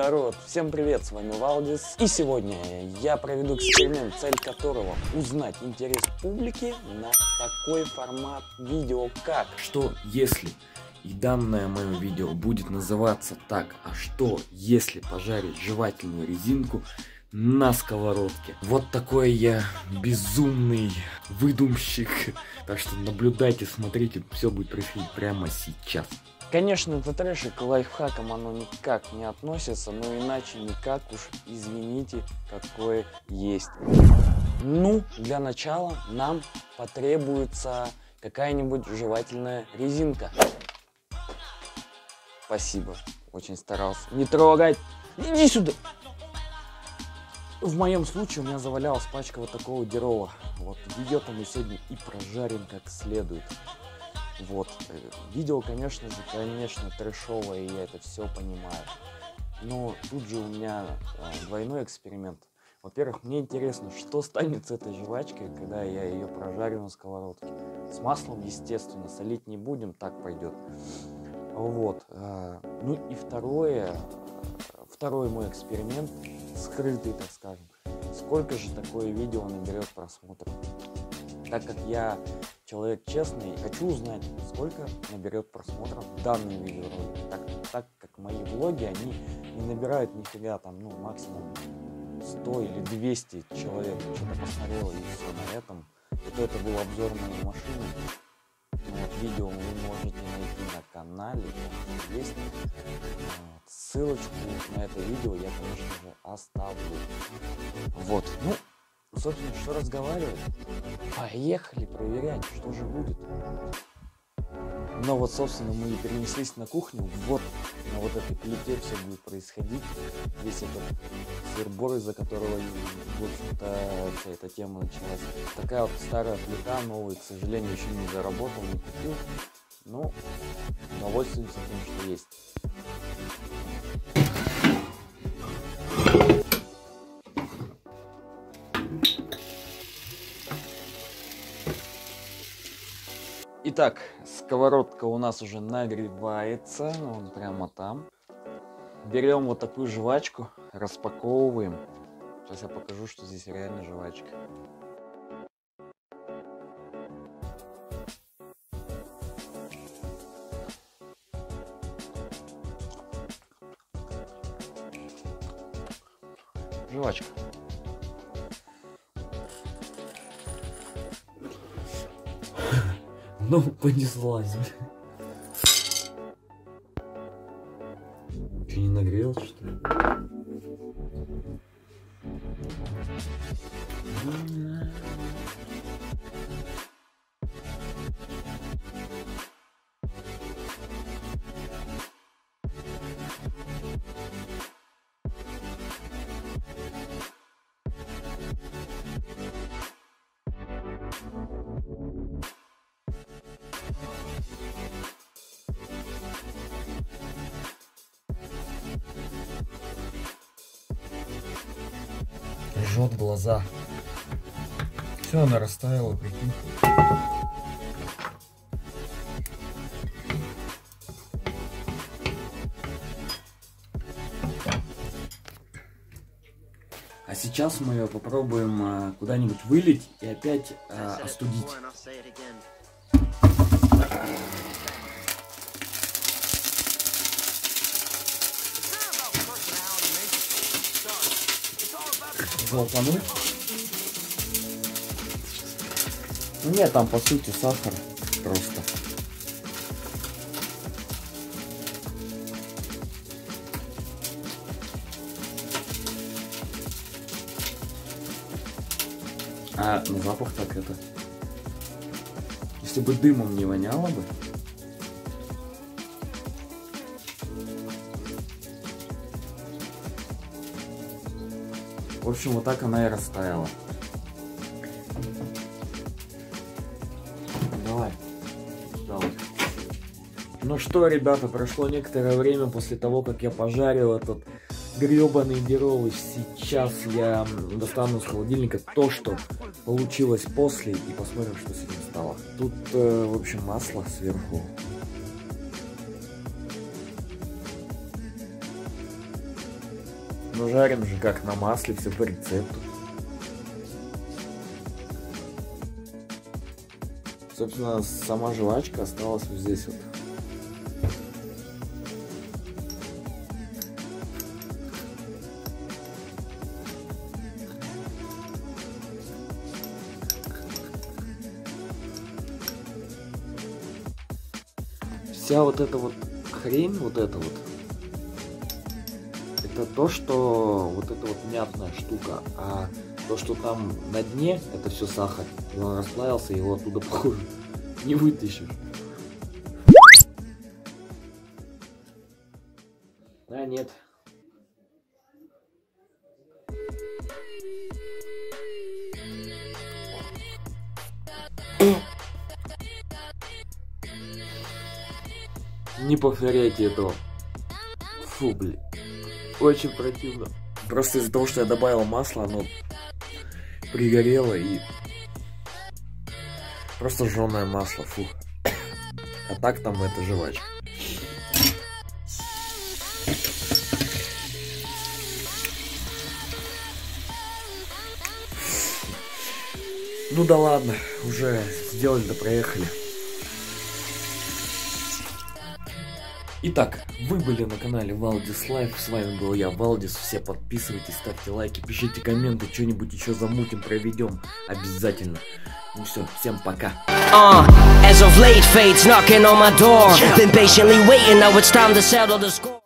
Народ, всем привет, с вами Валдис. И сегодня я проведу эксперимент, цель которого узнать интерес публики на такой формат видео как... Что если и данное мое видео будет называться так, а что если пожарить жевательную резинку на сковородке? Вот такой я безумный выдумщик. Так что наблюдайте, смотрите, все будет происходить прямо сейчас. Конечно, это трэшик, к лайфхакам оно никак не относится, но иначе никак уж, извините, какое есть. Ну, для начала нам потребуется какая-нибудь жевательная резинка. Спасибо, очень старался. Не трогать! Иди сюда! В моем случае у меня завалялась пачка вот такого дерова. Вот, ее-то мы сегодня и прожарим как следует. Вот, видео, конечно же, трэшовое, и я это все понимаю. Но тут же у меня двойной эксперимент. Во-первых, мне интересно, что станет с этой жвачкой, когда я ее прожарю на сковородке. С маслом, естественно, солить не будем, так пойдет. Вот, ну и второй мой эксперимент, скрытый, так скажем. Сколько же такое видео наберет просмотров? Так как я человек честный, хочу узнать, сколько наберет просмотров данный видеоролик. Так как мои влоги, они не набирают нифига, там, ну, максимум 100 или 200 человек что-то посмотрело, и все на этом. Это был обзор моей машины. Вот, видео вы можете найти на канале, есть. Ссылочку на это видео я, конечно же, оставлю. Вот, ну, собственно, что разговаривать? Поехали проверять, что же будет. Но вот, собственно, мы и перенеслись на кухню. Вот на вот этой плите все будет происходить. Весь этот сыр-бор, из-за которого, в общем-то, вся эта тема началась. Такая вот старая плита, новая, к сожалению, еще не заработал, не купил. Но удовольствуемся тем, что есть. Итак, сковородка у нас уже нагревается, вон прямо там. Берем вот такую жвачку, распаковываем. Сейчас я покажу, что здесь реально жвачка. Жвачка. Ну, понеслась. Че, не нагрелся, что ли? Жжет глаза. Все, она растаяла, прикинь. А сейчас мы ее попробуем куда-нибудь вылить и опять остудить. Лопануть. Нет, там по сути сахар просто. А на запах так это. Если бы дымом не воняло бы. В общем, вот так она и растаяла. Давай. Ну что, ребята, прошло некоторое время после того, как я пожарил этот гребаный деров. Сейчас я достану из холодильника то, что получилось после, и посмотрим, что с этим стало. Тут, в общем, масло сверху. Ну жарим же как на масле, все по рецепту. Собственно, сама жвачка осталась вот здесь вот. Вся вот эта вот хрень, вот это вот, это то, что вот эта вот мятная штука, а то, что там на дне, это все сахар. И он расплавился, его оттуда, похоже, не вытащишь. А нет. Не повторяйте этого. Фу, блин. Очень противно. Просто из-за того, что я добавил масло, оно пригорело и... Просто жженое масло, фу. А так там это жвачка. Ну да ладно, уже сделали да проехали. Итак, вы были на канале Валдис Лайф, с вами был я, Валдис. Все подписывайтесь, ставьте лайки, пишите комменты, что-нибудь еще замутим, проведем обязательно. Ну все, всем пока. As of late, fate's knocking on my door. Been patiently waiting, now it's time to settle the score.